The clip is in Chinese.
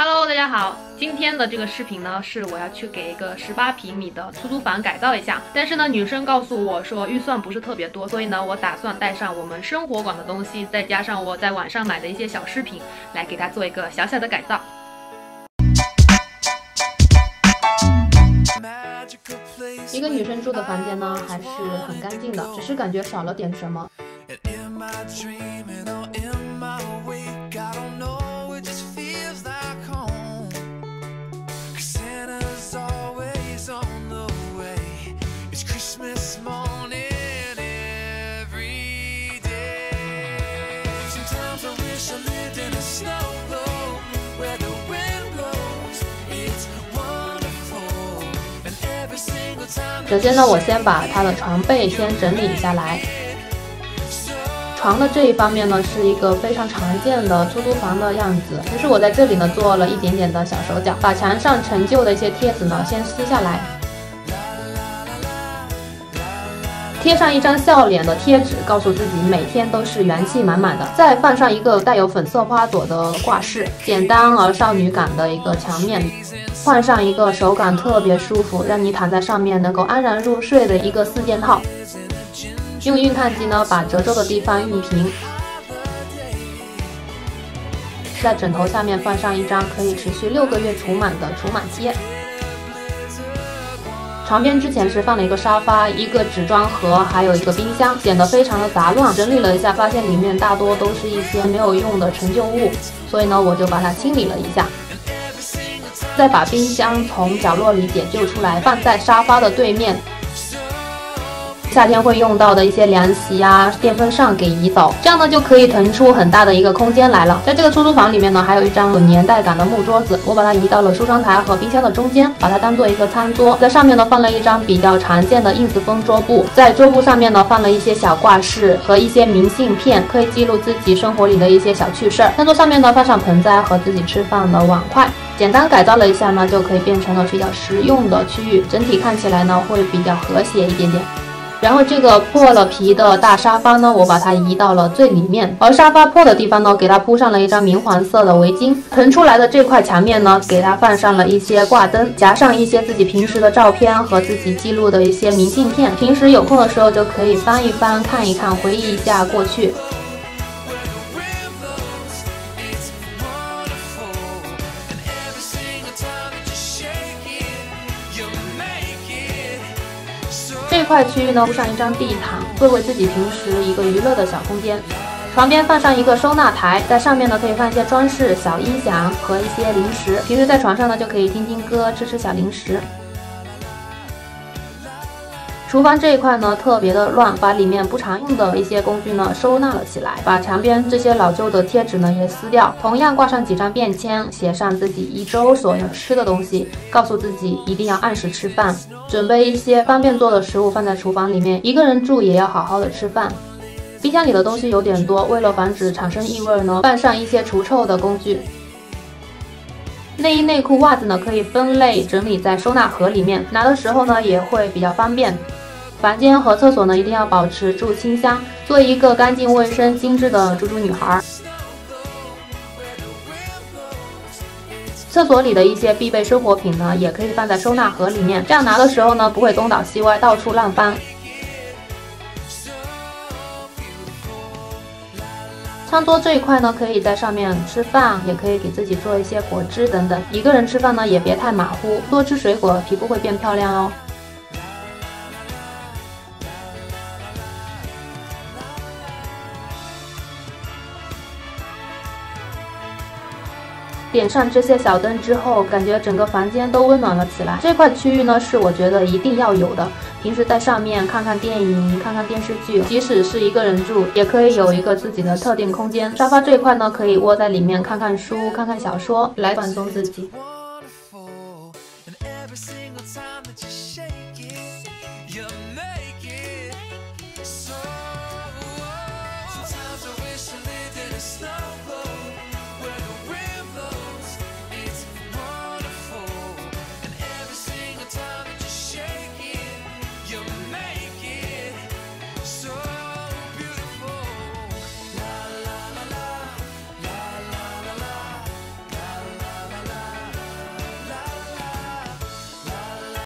Hello， 大家好，今天的这个视频呢，是我要去给一个18平米的出租房改造一下。但是呢，女生告诉我说预算不是特别多，所以呢，我打算带上我们生活馆的东西，再加上我在网上买的一些小饰品，来给它做一个小小的改造。一个女生住的房间呢，还是很干净的，只是感觉少了点什么。首先呢，我先把它的床被先整理下来。床的这一方面呢，是一个非常常见的出租房的样子。于是我在这里呢做了一点点的小手脚，把墙上陈旧的一些贴纸呢先撕下来，贴上一张笑脸的贴纸，告诉自己每天都是元气满满的。再放上一个带有粉色花朵的挂饰，简单而少女感的一个墙面。换上一个手感特别舒服，让你躺在上面能够安然入睡的一个4件套。用熨烫机呢把褶皱的地方熨平。在枕头下面放上一张可以持续6个月除螨的除螨贴。床边之前是放了一个沙发、一个纸装盒，还有一个冰箱，显得非常的杂乱。整理了一下，发现里面大多都是一些没有用的陈旧物，所以呢我就把它清理了一下。再把冰箱从角落里解救出来，放在沙发的对面。夏天会用到的一些凉席啊、电风扇给移走，这样呢就可以腾出很大的一个空间来了。在这个出租房里面呢，还有一张有年代感的木桌子，我把它移到了梳妆台和冰箱的中间，把它当做一个餐桌。在上面呢放了一张比较常见的ins风桌布，在桌布上面呢放了一些小挂饰和一些明信片，可以记录自己生活里的一些小趣事儿。餐桌上面呢放上盆栽和自己吃饭的碗筷。简单改造了一下呢，就可以变成了比较实用的区域，整体看起来呢会比较和谐一点点。然后这个破了皮的大沙发呢，我把它移到了最里面，而沙发破的地方呢，给它铺上了一张明黄色的围巾。腾出来的这块墙面呢，给它放上了一些挂灯，夹上一些自己平时的照片和自己记录的一些明信片。平时有空的时候就可以翻一翻、看一看，回忆一下过去。这块区域呢铺上一张地毯，作为自己平时一个娱乐的小空间。床边放上一个收纳台，在上面呢可以放一些装饰、小音响和一些零食。平时在床上呢就可以听听歌、吃小零食。厨房这一块呢特别的乱，把里面不常用的一些工具呢收纳了起来，把墙边这些老旧的贴纸呢也撕掉，同样挂上几张便签，写上自己1周所要吃的东西，告诉自己一定要按时吃饭，准备一些方便做的食物放在厨房里面，一个人住也要好好的吃饭。冰箱里的东西有点多，为了防止产生异味呢，放上一些除臭的工具。内衣、内裤、袜子呢可以分类整理在收纳盒里面，拿的时候呢也会比较方便。房间和厕所呢一定要保持住清香，做一个干净卫生精致的猪猪女孩。厕所里的一些必备生活品呢也可以放在收纳盒里面，这样拿的时候呢不会东倒西歪，到处乱翻。餐桌这一块呢可以在上面吃饭，也可以给自己做一些果汁等等。一个人吃饭呢也别太马虎，多吃水果，皮肤会变漂亮哦。点上这些小灯之后，感觉整个房间都温暖了起来。这块区域呢是我觉得一定要有的，平时在上面看看电影、看看电视剧，即使是一个人住也可以有一个自己的特定空间。沙发这一块呢可以窝在里面看看书、看看小说来放松自己。